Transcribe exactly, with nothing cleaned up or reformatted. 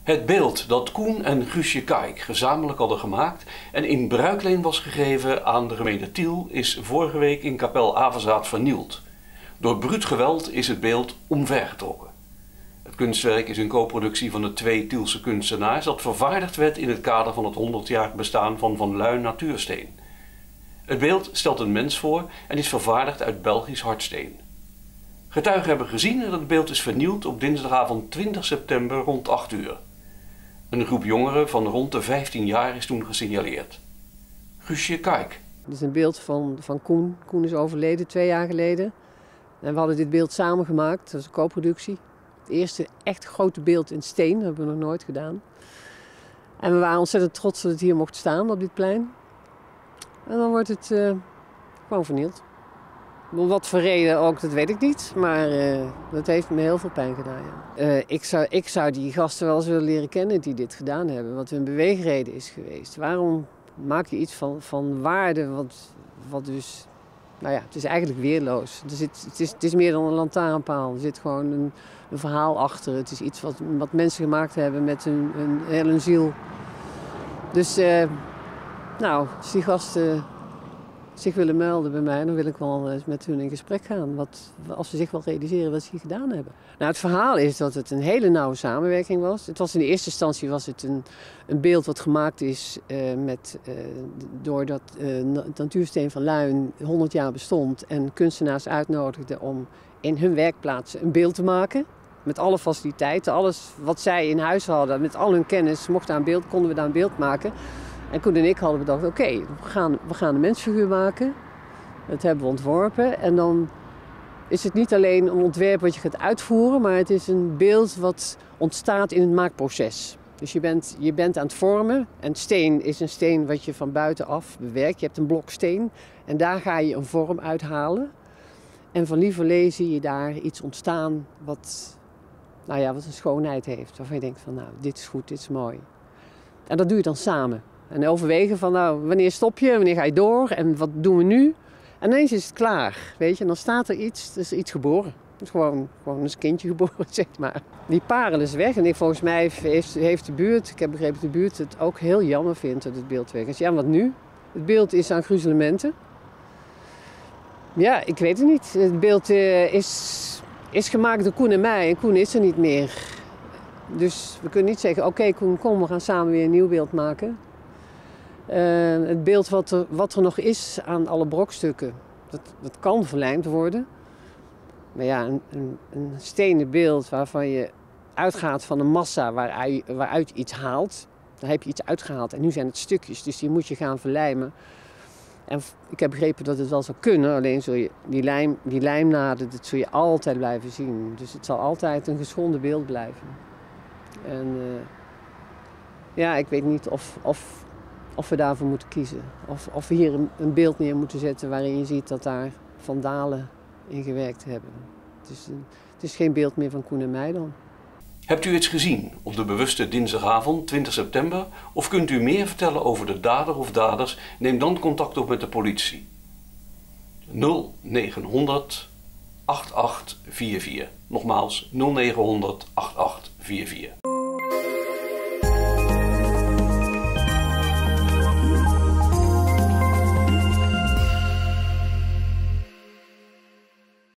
Het beeld dat Koen en Guusje Kaik gezamenlijk hadden gemaakt en in bruikleen was gegeven aan de gemeente Tiel is vorige week in Kapel Avezaath vernield. Door bruut geweld is het beeld omvergetrokken. Het kunstwerk is een co-productie van de twee Tielse kunstenaars dat vervaardigd werd in het kader van het honderdjarig bestaan van Van Luijn Natuursteen. Het beeld stelt een mens voor en is vervaardigd uit Belgisch hardsteen. Getuigen hebben gezien dat het beeld is vernield op dinsdagavond twintig september rond acht uur. Een groep jongeren van rond de vijftien jaar is toen gesignaleerd. Guusje Kaik. Het is een beeld van, van Koen. Koen is overleden twee jaar geleden. En we hadden dit beeld samen gemaakt, dat is een co-productie. Het eerste echt grote beeld in steen, dat hebben we nog nooit gedaan. En we waren ontzettend trots dat het hier mocht staan op dit plein. En dan wordt het uh, gewoon vernield. Wat voor reden ook, dat weet ik niet. Maar uh, dat heeft me heel veel pijn gedaan. Ja. Uh, ik, zou, ik zou die gasten wel eens willen leren kennen die dit gedaan hebben. Wat hun beweegreden is geweest. Waarom maak je iets van, van waarde wat, wat dus... Nou ja, het is eigenlijk weerloos. Er zit, het, is, het is meer dan een lantaarnpaal. Er zit gewoon een, een verhaal achter. Het is iets wat, wat mensen gemaakt hebben met hun, hun, heel hun ziel. Dus, uh, nou, als die gasten zich willen melden bij mij, dan wil ik wel eens met hun in gesprek gaan. Wat, als ze zich wel realiseren wat ze hier gedaan hebben. Nou, het verhaal is dat het een hele nauwe samenwerking was. Het was in de eerste instantie was het een, een beeld wat gemaakt is uh, met, uh, doordat uh, het Natuursteen van Luijn honderd jaar bestond en kunstenaars uitnodigden om in hun werkplaats een beeld te maken. Met alle faciliteiten, alles wat zij in huis hadden, met al hun kennis mocht daar een beeld, konden we daar een beeld maken. En Koen en ik hadden bedacht, oké, okay, we, gaan, we gaan een mensfiguur maken. Dat hebben we ontworpen. En dan is het niet alleen een ontwerp wat je gaat uitvoeren, maar het is een beeld wat ontstaat in het maakproces. Dus je bent, je bent aan het vormen. En steen is een steen wat je van buitenaf bewerkt. Je hebt een blok steen en daar ga je een vorm uithalen. En van lieverlee zie je daar iets ontstaan wat, nou ja, wat een schoonheid heeft. Waarvan je denkt van, nou, dit is goed, dit is mooi. En dat doe je dan samen. En overwegen van, nou, wanneer stop je, wanneer ga je door en wat doen we nu? En ineens is het klaar, weet je. En dan staat er iets, er is iets geboren. Het is gewoon, gewoon een kindje geboren, zeg maar. Die parel is weg en ik, volgens mij heeft, heeft de buurt, ik heb begrepen dat de buurt het ook heel jammer vindt dat het beeld weg is. Ja, wat nu? Het beeld is aan gruzelementen. Ja, ik weet het niet. Het beeld uh, is, is gemaakt door Koen en mij en Koen is er niet meer. Dus we kunnen niet zeggen, oké okay, Koen, kom, we gaan samen weer een nieuw beeld maken. Uh, het beeld wat er, wat er nog is aan alle brokstukken, dat, dat kan verlijmd worden. Maar ja, een, een, een stenen beeld waarvan je uitgaat van een massa waaruit, waaruit je iets haalt. Dan heb je iets uitgehaald en nu zijn het stukjes, dus die moet je gaan verlijmen. En ik heb begrepen dat het wel zou kunnen, alleen zul je die, lijm, die lijmnaden, dat zul je altijd blijven zien. Dus het zal altijd een geschonden beeld blijven. En uh, ja, ik weet niet of, of, of we daarvoor moeten kiezen. Of, of we hier een, een beeld neer moeten zetten waarin je ziet dat daar vandalen in gewerkt hebben. Het is, een, het is geen beeld meer van Koen en mij dan. Hebt u iets gezien op de bewuste dinsdagavond twintig september of kunt u meer vertellen over de dader of daders? Neem dan contact op met de politie. nul negenhonderd achtentachtig vierentveertig. Nogmaals nul negenhonderd achtentachtig vierentveertig.